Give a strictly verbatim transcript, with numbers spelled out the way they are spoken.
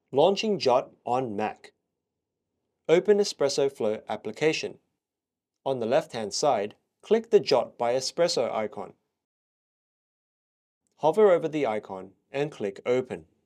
Launching Jot on Mac. Open Espresso Flow application. On the left-hand side, click the Jot by Espresso icon. Hover over the icon and click Open.